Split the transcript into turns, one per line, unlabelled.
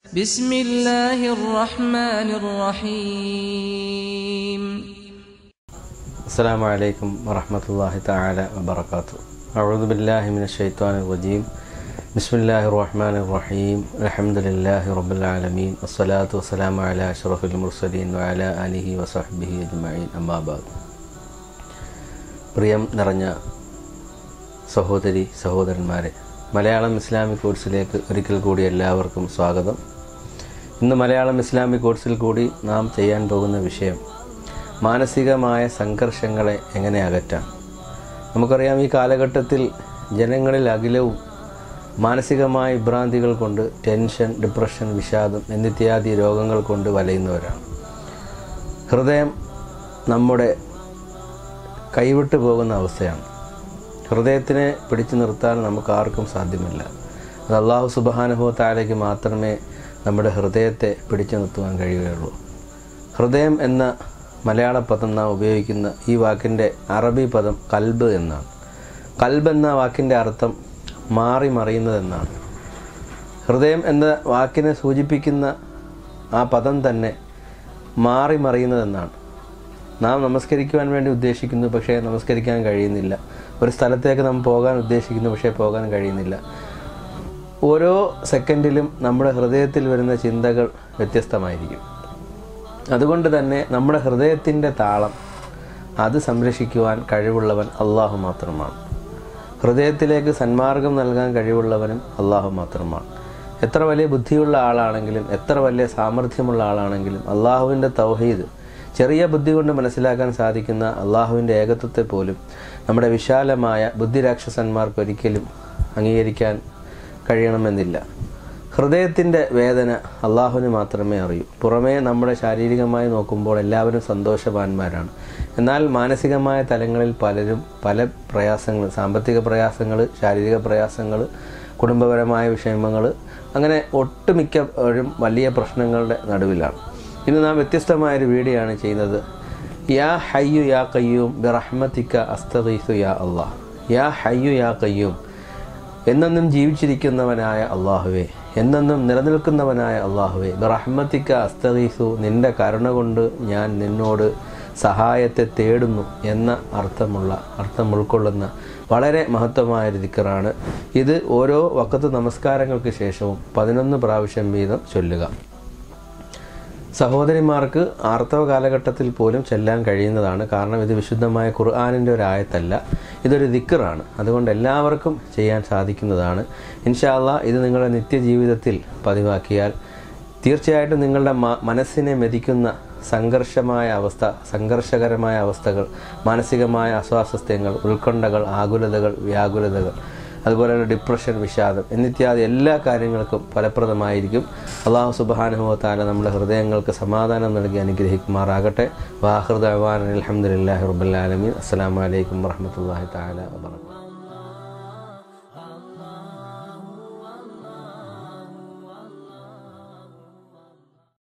بسم الله الرحمن الرحيم.
السلام عليكم ورحمة الله تعالى وبركاته. أعوذ بالله من الشيطان الرجيم. بسم الله الرحمن الرحيم. الحمد لله رب العالمين والصلاة والسلام على أشرف المرسلين وعلى آله وصحبه أجمعين. أما بعد. പ്രിയം നിറഞ്ഞ സഹോദരി സഹോദരന്മാരെ, മലയാളം ഇസ്ലാമിക് കോഴ്സിലേക്ക് ഒരിക്കൽ കൂടി എല്ലാവർക്കും സ്വാഗതം. ഇന്ന് മലയാളം ഇസ്ലാമിക് കോഴ്സിൽ കൂടി നാം ചെയ്യാൻ പോകുന്ന വിഷയം മാനസികമായ സംഘർഷങ്ങളെ എങ്ങനെ അകറ്റാം. നമുക്കറിയാം, ഈ കാലഘട്ടത്തിൽ ജനങ്ങളിൽ അഖിലവും മാനസികമായ വിഭ്രാന്തികൾ കൊണ്ട് ടെൻഷൻ, ഡിപ്രഷൻ, വിഷാദം എന്നിത്യാദി രോഗങ്ങൾ കൊണ്ട് വലയുന്നവരാണ്. ഹൃദയം നമ്മുടെ കൈവിട്ടു പോകുന്ന അവസ്ഥയാണ്. ഹൃദയത്തിനെ പിടിച്ചു നിർത്താൻ നമുക്ക് ആർക്കും സാധ്യമല്ല. അത് അല്ലാഹു സുബ്ഹാനഹു വ തആലയ്ക്ക് മാത്രമേ നമ്മുടെ ഹൃദയത്തെ പിടിച്ചു നിർത്തുവാൻ കഴിയുകയുള്ളൂ. ഹൃദയം എന്ന മലയാള പദം നാം ഉപയോഗിക്കുന്ന ഈ വാക്കിൻ്റെ അറബി പദം കൽബ് എന്നാണ്. കൽബ് എന്ന വാക്കിൻ്റെ അർത്ഥം മാറി മറിയുന്നതെന്നാണ്. ഹൃദയം എന്ന വാക്കിനെ സൂചിപ്പിക്കുന്ന ആ പദം തന്നെ മാറി മറിയുന്നതെന്നാണ്. നാം നമസ്കരിക്കുവാൻ വേണ്ടി ഉദ്ദേശിക്കുന്നു, പക്ഷേ നമസ്കരിക്കാൻ കഴിയുന്നില്ല. ഒരു സ്ഥലത്തേക്ക് നാം പോകാൻ ഉദ്ദേശിക്കുന്നു, പക്ഷേ പോകാൻ കഴിയുന്നില്ല. ഓരോ സെക്കൻഡിലും നമ്മുടെ ഹൃദയത്തിൽ വരുന്ന ചിന്തകൾ വ്യത്യസ്തമായിരിക്കും. അതുകൊണ്ട് തന്നെ നമ്മുടെ ഹൃദയത്തിൻ്റെ താളം അത് സംരക്ഷിക്കുവാൻ കഴിവുള്ളവൻ അള്ളാഹു മാത്രമാണ്. ഹൃദയത്തിലേക്ക് സന്മാർഗം നൽകാൻ കഴിവുള്ളവനും അള്ളാഹു മാത്രമാണ്. എത്ര വലിയ ബുദ്ധിയുള്ള ആളാണെങ്കിലും, എത്ര വലിയ സാമർഥ്യമുള്ള ആളാണെങ്കിലും, അള്ളാഹുവിൻ്റെ തൗഹീദ് ചെറിയ ബുദ്ധി കൊണ്ട് മനസ്സിലാക്കാൻ സാധിക്കുന്ന അള്ളാഹുവിൻ്റെ ഏകത്വത്തെ പോലും നമ്മുടെ വിശാലമായ ബുദ്ധിരാക്ഷസന്മാർക്ക് ഒരിക്കലും അംഗീകരിക്കാൻ കഴിയണമെന്നില്ല. ഹൃദയത്തിൻ്റെ വേദന അള്ളാഹുവിന് മാത്രമേ അറിയൂ. പുറമേ നമ്മുടെ ശാരീരികമായി നോക്കുമ്പോൾ എല്ലാവരും സന്തോഷവാന്മാരാണ്. എന്നാൽ മാനസികമായ തലങ്ങളിൽ പലരും പല പ്രയാസങ്ങൾ, സാമ്പത്തിക പ്രയാസങ്ങൾ, ശാരീരിക പ്രയാസങ്ങൾ, കുടുംബപരമായ വിഷമങ്ങൾ, അങ്ങനെ ഒട്ടുമിക്കവരും വലിയ പ്രശ്നങ്ങളുടെ നടുവിലാണ്. ഇന്ന് നാം വ്യത്യസ്തമായൊരു വീഡിയോ ആണ് ചെയ്യുന്നത്. യാ ഹയ്യു യാ ഖയ്യൂം ബിറഹ്മതിക അസ്തഗീസു യാ അല്ലാഹ്. യാ ഹയ്യു യാ ഖയ്യൂം, എന്നെന്നും ജീവിച്ചിരിക്കുന്നവനായ അള്ളാഹുവേ, എന്നെന്നും നിലനിൽക്കുന്നവനായ അള്ളാഹുവേ, ബിറഹ്മതിക അസ്തഗീസു, നിൻ്റെ കരുണ കൊണ്ട് ഞാൻ നിന്നോട് സഹായത്തെ തേടുന്നു എന്ന അർത്ഥം ഉൾക്കൊള്ളുന്ന വളരെ മഹത്വമായൊരു ദിക്റാണ് ഇത്. ഓരോ വഖത്ത് നമസ്കാരങ്ങൾക്ക് ശേഷവും 11 പ്രാവശ്യം വീതം ചൊല്ലുക. സഹോദരിമാർക്ക് ആർത്തവ കാലഘട്ടത്തിൽ പോലും ചെല്ലാൻ കഴിയുന്നതാണ്. കാരണം ഇത് വിശുദ്ധമായ ഖുർആനിൻ്റെ ഒരു ആയത്തല്ല, ഇതൊരു ദിക്റാണ്. അതുകൊണ്ട് എല്ലാവർക്കും ചെയ്യാൻ സാധിക്കുന്നതാണ്. ഇൻഷാ അല്ലാഹ് ഇത് നിങ്ങളുടെ നിത്യജീവിതത്തിൽ പതിവാക്കിയാൽ തീർച്ചയായിട്ടും നിങ്ങളുടെ മനസ്സിനെ മെതിക്കുന്ന സംഘർഷകരമായ അവസ്ഥകൾ, മാനസികമായ അസ്വാസ്ഥ്യങ്ങൾ, ഉത്കണ്ഠകൾ, ആകുലതകൾ, വ്യാകുലതകൾ, അതുപോലെ തന്നെ ഡിപ്രഷൻ, വിഷാദം എന്നിത്യാദി എല്ലാ കാര്യങ്ങൾക്കും ഫലപ്രദമായിരിക്കും. അല്ലാഹു സുബ്ഹാനഹു വ തആല നമ്മുടെ ഹൃദയങ്ങൾക്ക് സമാധാനം നൽകി അനുഗ്രഹിക്കുമാറാകട്ടെ. വാഖിറു ദഅ്വാനാ അൽഹംദുലില്ലാഹി റബ്ബിൽ ആലമീൻ. അസ്സലാമു അലൈക്കും വറഹ്മത്തുള്ളാഹി തആല വബറകാതുഹു.